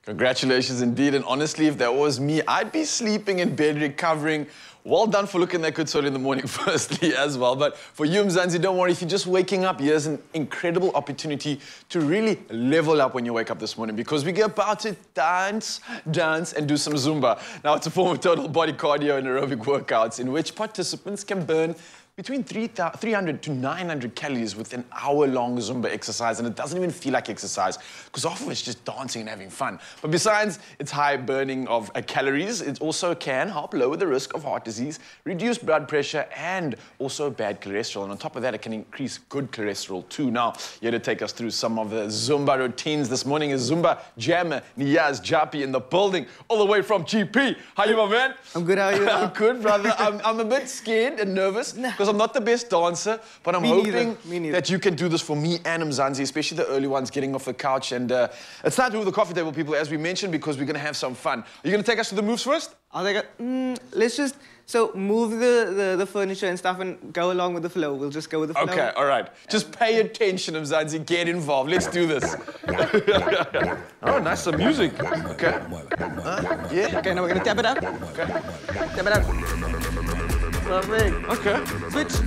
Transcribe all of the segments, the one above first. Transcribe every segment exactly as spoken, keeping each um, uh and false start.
Congratulations indeed, and honestly, if that was me, I'd be sleeping in bed recovering. Well done for looking that good so early in the morning, firstly, as well. But for you, Mzansi, don't worry, if you're just waking up, here's an incredible opportunity to really level up when you wake up this morning, because we get about to dance, dance, and do some Zumba. Now, it's a form of total body cardio and aerobic workouts in which participants can burn between three hundred to nine hundred calories with an hour-long Zumba exercise, and it doesn't even feel like exercise, because half of it's just dancing and having fun. But besides its high burning of uh, calories, it also can help lower the risk of heart disease, reduce blood pressure, and also bad cholesterol. And on top of that, it can increase good cholesterol too. Now, here to take us through some of the Zumba routines this morning is Zumba jammer Niaz Japi in the building, all the way from G P. How are you, my man? I'm good, how are you? I'm good, brother. I'm, I'm a bit scared and nervous, because I'm not the best dancer, but I'm me hoping neither. that you can do this for me and Mzansi, especially the early ones getting off the couch. And uh, it's time to move the coffee table, people, as we mentioned, because we're going to have some fun. Are you going to take us to the moves first? I'll take it. Mm, let's just, so move the, the, the furniture and stuff and go along with the flow. We'll just go with the flow. Okay, all right. Just pay attention, Mzansi. Get involved. Let's do this. Oh, nice, some music. Okay. Uh, yeah. Okay, now we're going to tap it out. Okay. Tap it out. Perfect. Okay. Switch.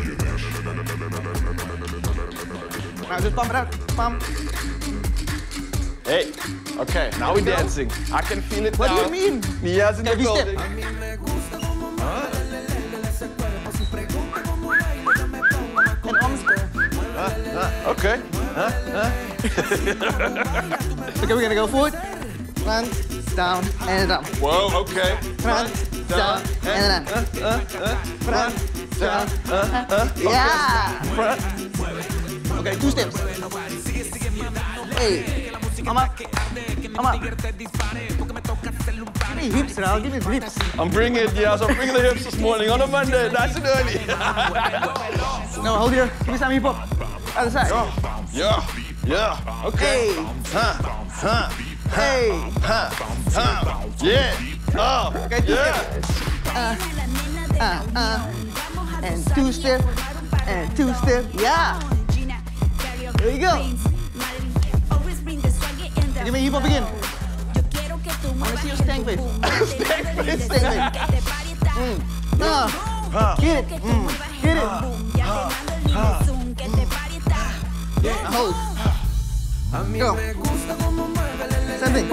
Now just pump it out. Pump. Hey. Okay, now we're dancing. I can feel it what now. What do you mean? Niaz in the building. Huh? And arms. Uh, uh, okay. Uh, uh. Okay, we're gonna go forward. Run, down, and up. Whoa, okay. Run, down, and up. Uh, uh, uh. Run, down, uh, uh. Yeah. Front. Okay, two steps. Hey, I'm up. I'm up. Give me hips now, give me hips. I'm bringing it, yes, I'm bringing the hips this morning on a Monday, nice and early. No, hold here. Give me some hip hop. Other side. Yeah, yeah, yeah. Okay. Hey. Huh, huh. Hey. Huh, huh. Yeah. Oh, Okay, two yeah. steps. Uh, uh, uh. And two step. And two step. Yeah. There you go. Give me hip hop again. I want to see your stank face. Stank face. Stank face. Mm. Uh. Huh. Get it. Mm. Get it. Huh, huh. Now hold. Go. Same thing.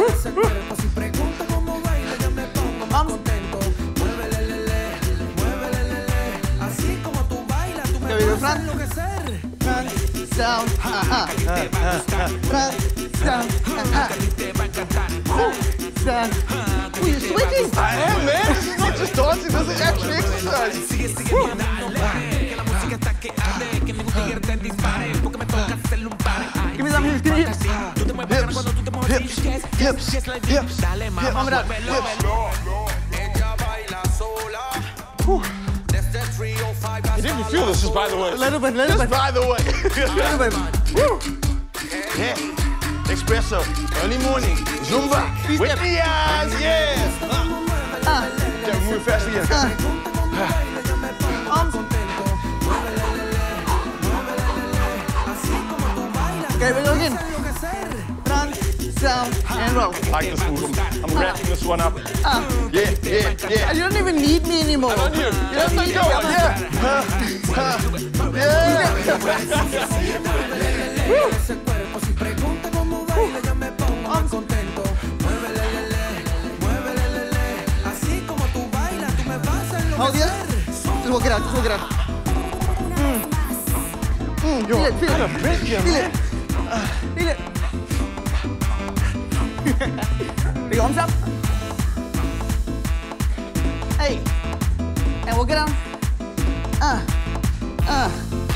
Arms. Okay, we go front. Front, down, uh-huh. Front, down, uh-huh. Down. Oh, you're sweating. I am, man. This is not just dancing, this is actually exercise. Give me some hips, give me hips. Hips, hips, hips, hips, hips. Pump it up. Hips. Whew. You didn't feel this, just by the way. A little bit, a little Just bit. by the way. A little bit. Woo. Yeah. Espresso, early morning, Zumba, Three with step. Niaz, yeah. Uh. Uh, Okay, move fast again. uh. Arms. Okay, we go again. Front, down, and roll. I like this move. I'm, I'm wrapping this one up. Uh. Yeah, yeah, yeah. You don't even need me anymore. On you. Yes, I go. Yeah. Huh, huh. Yeah. Woo. Hold here. Just walk it out, just walk it out. Mm. Mm, feel it, feel it. Break here, Feel man. it. Feel it. Big arms up. Hey. And walk it down. Uh. Uh.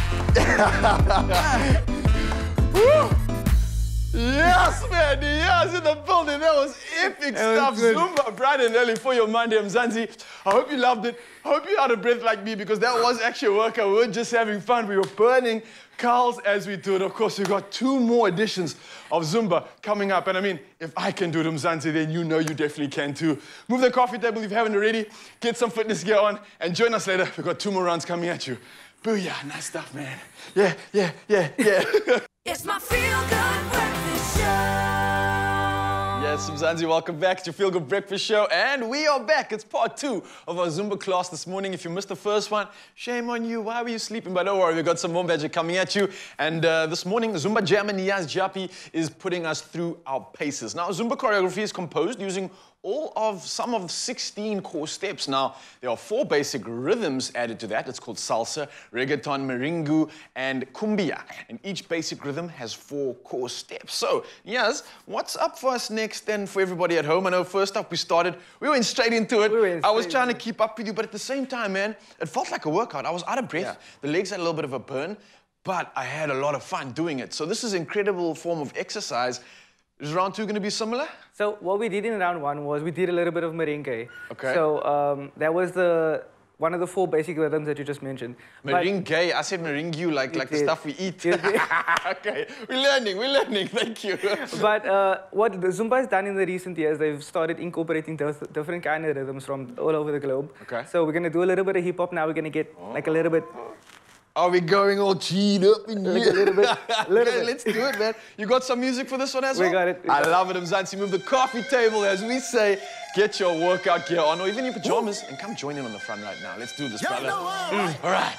uh. Woo. Yes, man. Yes, in the building. That was epic That was stuff. good. Zumba, bright and early for your Monday, Mzansi. I hope you loved it. I hope you're out of breath like me, because that was actually a workout. We were just having fun. We were burning calories as we do it. Of course, we've got two more editions of Zumba coming up. And I mean, if I can do it, Mzansi, then you know you definitely can too. Move the coffee table if you haven't already. Get some fitness gear on and join us later. We've got two more rounds coming at you. Booyah, nice stuff, man. Yeah, yeah, yeah, yeah. It's my feel-good breakfast show. Yes, it's Mzansi, welcome back to your Feel Good Breakfast Show, and we are back. It's part two of our Zumba class this morning. If you missed the first one, shame on you. Why were you sleeping? But don't worry, we've got some more magic coming at you. And uh, this morning, Zumba Jam and Niaz Japi is putting us through our paces. Now, Zumba choreography is composed using all of some of sixteen core steps. Now, there are four basic rhythms added to that. It's called salsa, reggaeton, merengue, and cumbia. And each basic rhythm has four core steps. So, Niaz, what's up for us next and for everybody at home? I know first up we started, we went straight into it. We I was trying to keep up with you, but at the same time, man, it felt like a workout. I was out of breath. Yeah. The legs had a little bit of a burn, but I had a lot of fun doing it. So this is an incredible form of exercise. Is round two going to be similar? So what we did in round one was we did a little bit of merengue. Okay. So um, that was the one of the four basic rhythms that you just mentioned. Merengue, I said merengue like, like the stuff we eat. Okay, we're learning, we're learning, thank you. But uh, what the Zumba has done in the recent years, they've started incorporating those different kind of rhythms from all over the globe. Okay. So we're going to do a little bit of hip hop now. We're going to get oh. like a little bit... Are we going all cheat up in here? Like a little bit. Little Okay, bit. let's do it, man. You got some music for this one as well? We got it. We I got love it, Mzansi. Move the coffee table, as we say. Get your workout gear on, or even your pajamas, Ooh. and come join in on the front right now. Let's do this, brother. Mm. All right.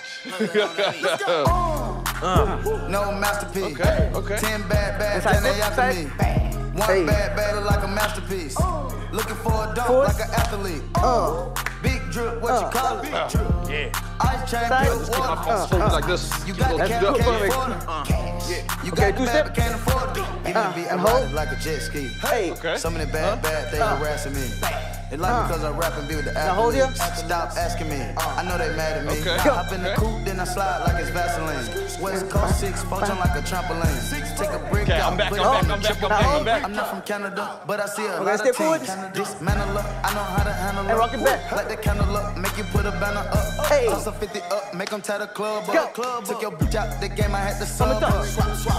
uh. No masterpiece. Okay, okay. Ten bad bads, ten they after me. One hey. bad bad look like a masterpiece. Uh. Looking for a dunk Force. like an athlete. Uh. Big drip, what Uh. you call it? Uh. Yeah. Ice chain, Let's keep my pulse uh. like this. You got the Let's cap, go. can't afford it. Uh. Yeah. You Okay, got two the step. bad, but can't afford it. Give Uh. me a And beat, I hold. ride it like a jet ski. Hey. Okay. Some of the bad, huh? bad, they Uh. harassing me. They like Uh. because I rap and be with the Now hold athletes. here. Stop asking me. I know they mad at me. Okay. I hop in the coupe, then I slide like it's Vaseline. West Coast six, punching like a trampoline. Take a break Okay, out. I'm back, put I'm it back, on I'm the back, triple I'm back, beam. I'm back. I'm not from Canada, but I see a Okay, lot step of forward. teams. Dismantle up, I know how to handle And rock it back. Like the candle up, make you put a banner up. Hey. Toss a fifty up, make them tie the club Go. up. Club Took your bitch out the game, I had to Come sub and up. touch. Swap, swap.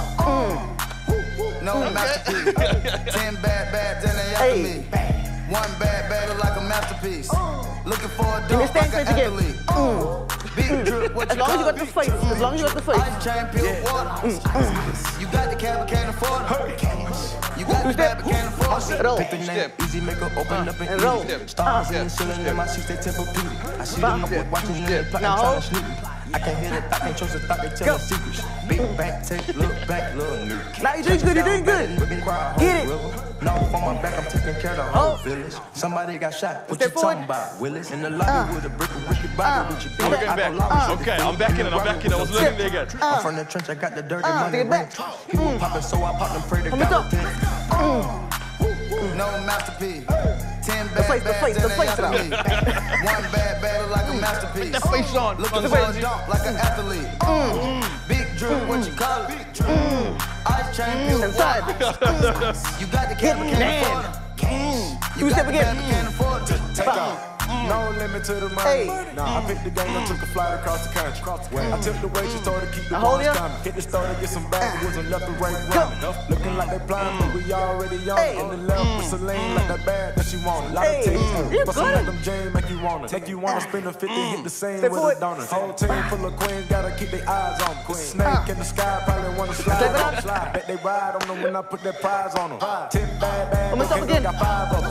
Mm. No masterpiece. Ten bad bads, then they after Hey. me. One bad bad look like a masterpiece. Looking for a Give me dunk stand like an face again. athlete. Mm. Big drip, what As you long as you call got the it? face. As long as you got the face. Ice chain, pure water. You got the cab, but can't afford it. You got the bad, but can't afford it. Roll. Pick the name, easy, make her open up and And roll. eat it. Stars in the ceiling in my seats, they Tempur-Pedic. I see them up with watching and they plotting, Now trying hold. to sneak me. I can't hear the thought, can't trust the thought, they Go. tell secrets. Big back, take, look back, little new. Now you're doing good, you're doing good. Get it. No, for my back, I'm taking care of the whole village. Somebody got shot, what Step you talking forward. about, Willis? In the lobby Uh. with a brick of wicked body Uh. with your I'm bitch. getting I back. don't lie with Okay, you. I'm back in it, I'm back in it. I was learning there again. I'm from the trench, I got the dirty Uh, money take it back. ring. People popping, so I pop them, pray to Come on, God. go. repent. No masterpiece. Ten The bad face, the bads, face, the then they face after out. me. One bad bad look like a masterpiece. That face on. Looking The for face. a dunk like an athlete. Big drip, what you call it? Ice chain, pure Inside. water. You got the cab, but can't Man. afford it. Two You step got the again. bad, but can't afford it. Take off. No limit to the money. Hey. Nah, I picked the game, I took a flight across the country. I took the way she told her to keep the Now hold boys ya. coming. Hit the store to get some backwoods and left and right running. Looking like they blind, but we already on it. Hey. In the left with Celine, like that bag that she wanted. Lot Hey. of teams, You but some got like it. them James make you want it. Make you wanna spin a fifty, hit the same Step with forward. a donut. Whole team full of queens, gotta keep their eyes on them. The snake in the sky probably wanna slide Step it on up. slide. Bet they ride on them when I put that prize on them. Ten bad bad, I'ma stop okay, again. got five of them.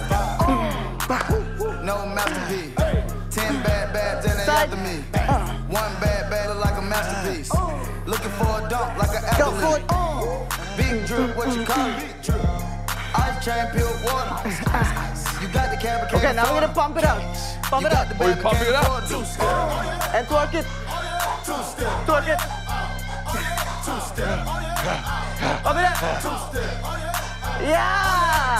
No masterpiece. Ten bad bads, then they Side. after me. One bad bad look like a masterpiece. Looking for a dunk like an Go athlete. forward. Big drip, what you call it? Ice chain, pure water. You got the cab, but can't Okay, now we're afford gonna pump it up. Pump You it got up. the Oh, you bad, but pumping can't it up? afford it. And twerk it. Twerk it. Pump it up. Yeah.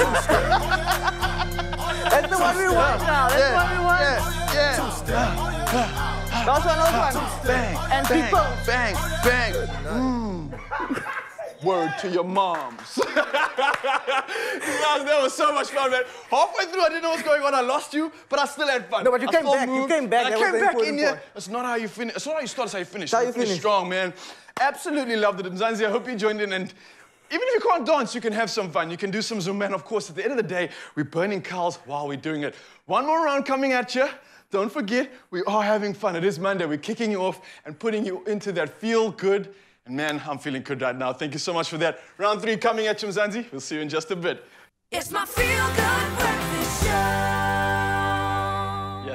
That's the one we want now. That's the one we want. Yeah, yeah. Last one, last one. Bang, And bang, people. bang, bang. Mm. Word to your moms. That was so much fun, man. Halfway through, I didn't know what was going on. I lost you, but I still had fun. No, but you I came still back. You moved, came back. and I That was came the back in important here. part. It's not how you finish. It's not how you start. It's how you finish. How you finish finish. strong, man. Absolutely loved it, Mzansi. I hope you joined in. And even if you can't dance, you can have some fun. You can do some Zumba. And of course, at the end of the day, we're burning calories while we're doing it. One more round coming at you. Don't forget, we are having fun. It is Monday. We're kicking you off and putting you into that feel good. And man, I'm feeling good right now. Thank you so much for that. Round three coming at you, Mzansi. We'll see you in just a bit. It's my feel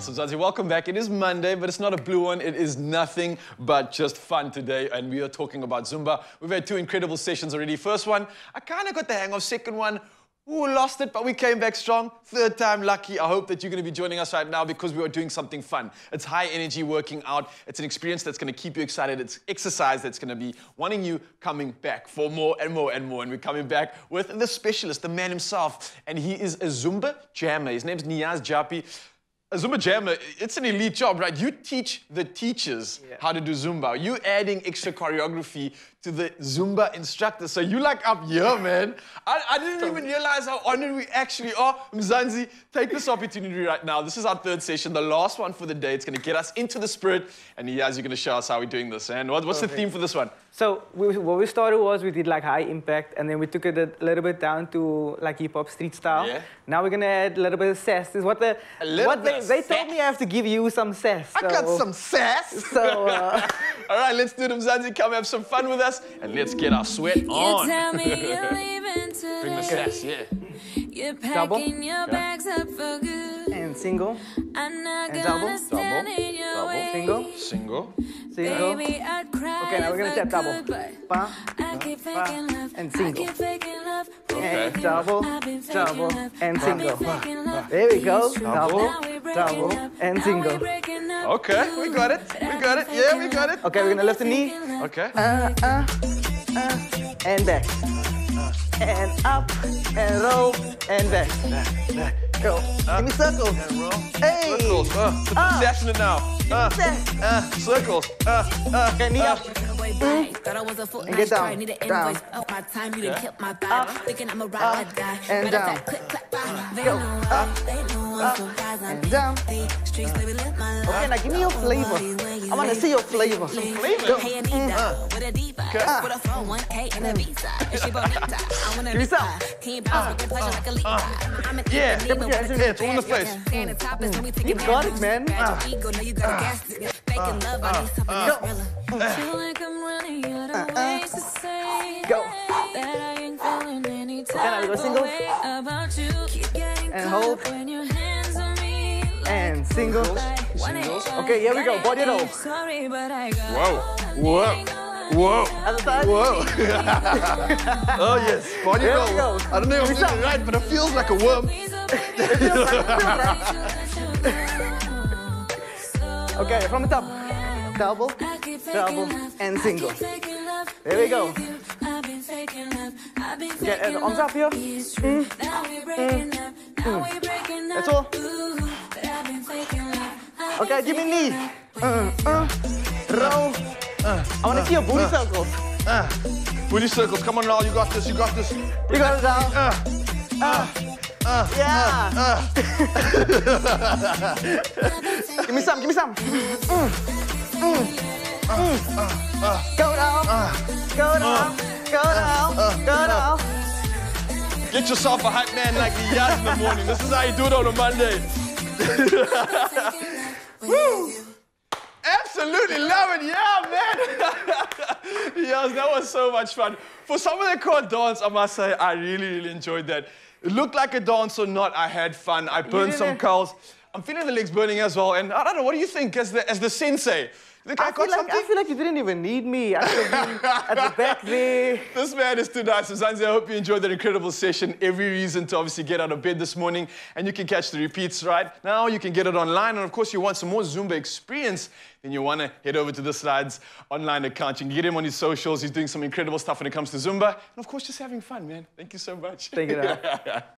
Yes, Mzansi, welcome back. It is Monday, but it's not a blue one. It is nothing but just fun today, and we are talking about Zumba. We've had two incredible sessions already. First one, I kind of got the hang of. Second one, ooh, lost it, but we came back strong. Third time lucky. I hope that you're going to be joining us right now because we are doing something fun. It's high energy working out. It's an experience that's going to keep you excited. It's exercise that's going to be wanting you coming back for more and more and more. And we're coming back with the specialist, the man himself. And he is a Zumba jammer. His name's Niaz Japi. A Zumba jammer, it's an elite job, right? You teach the teachers yeah. how to do Zumba. You adding extra choreography to the Zumba instructor. So you like up here, man. I, I didn't even realize how honored we actually are. Mzansi, take this opportunity right now. This is our third session, the last one for the day. It's going to get us into the spirit. And Niaz, you're going to show us how we're doing this. And what, what's Perfect. the theme for this one? So we, what we started was we did like high impact, and then we took it a little bit down to like hip hop street style. Yeah. Now we're gonna add a little bit of sass. This is what the what they, they told me I have to give you some sass. So. I got some sass. So uh, all right, let's do it, Mzansi. Come have some fun with us, and let's get our sweat on. Tell me you're leaving today. Bring the sass, yeah. You're packing your bags up for good. And single. I'm not and gonna double. stand Double. in your Double. way. Single. Single. Single. Baby, I'd cry. Okay, now we're gonna tap double. Pa, I keep faking love. and single. I keep faking love. Okay. And double, double, and single. There we go. Double, double, and single. Okay, we got it. We got it. Yeah, we got it. Okay, we're gonna lift the knee. Okay. Uh, uh, uh, and back. And up, and roll, and back. Back, back. Go. Uh, Give me circles. And roll. Hey. Circles. Uh, put Uh. the sass in it now. Uh, uh, circles. Uh, uh, Okay, knee uh. up. And get down. Down. Up my time, you done killed my vibe. Up. Thinking I'm a ride or die. And down. Go. Up. Up. And down. Okay, now give me your flavor. I want to see your flavor. Some flavor. Go. Mm. Uh. Okay. Give me some. Yeah. Yeah, it's all in the place. Mm. You got it, man. Uh. Go. Can I go single? And hold. And single. Singles. Okay, here we go. Body roll. Whoa. Whoa. Whoa. Other side. Whoa. Oh, yes. Body There roll. we go. I don't know if I'm doing it right, but it feels like a worm. Okay, from the top. Double, double, and single. There we go. Okay, and arms up here. Mm. Mm. Mm. That's all. Okay, give me knee. Uh, uh, roll. Uh, I want to see your booty uh, circles. Uh, booty circles. Come on now. You got this. You got this. You got it down. Uh, uh, uh, yeah. Uh, uh. Give me some. Give me some. Mm. Mm. Mm. uh, uh, go down. Uh, go down. Uh, go down. Uh, go down. Get yourself a hype man like Niaz in the morning. This is how you do it on a Monday. Woo! Absolutely love it, yeah, man. Yes, that was so much fun. For someone that can't dance, I must say, I really, really enjoyed that. It looked like a dance or not, I had fun. I burned some curls. I'm feeling the legs burning as well. And I don't know, what do you think as the, as the sensei? Think I, I, feel like, I feel like you didn't even need me. I could be at the back there. This man is too nice. Mzansi, I hope you enjoyed that incredible session. Every reason to obviously get out of bed this morning. And you can catch the repeats right now. You can get it online. And of course, you want some more Zumba experience, then you want to head over to the Slides online account. You can get him on his socials. He's doing some incredible stuff when it comes to Zumba. And of course, just having fun, man. Thank you so much. Thank you.